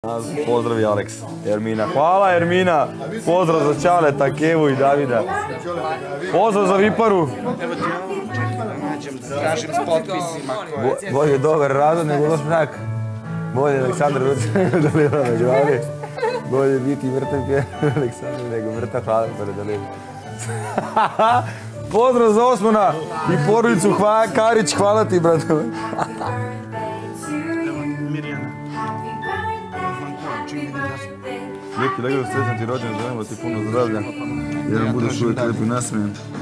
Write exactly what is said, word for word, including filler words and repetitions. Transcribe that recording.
Pozdravi Aleks. Ermina. Hvala Ermina. Pozdrav za Čaleta, Kevu i Davida. Pozdrav za Viparu. Evo ti ovo, čekaj da nađem, da tražim s potpisima. Bolje dobar razlog nego loš mrak. Bolje Aleksandar da nema na glavi. Bolje biti mrtav je Aleksandar nego mrtav hvala pored da nema. Pozdrav za Osmana i porodicu Karić, hvala ti brate. Evo, Mirjana. Lijeki legao, srećan ti rođen, želimo ti puno zdravlja. Jer nam budeš uvijek lijepo i nasmijen.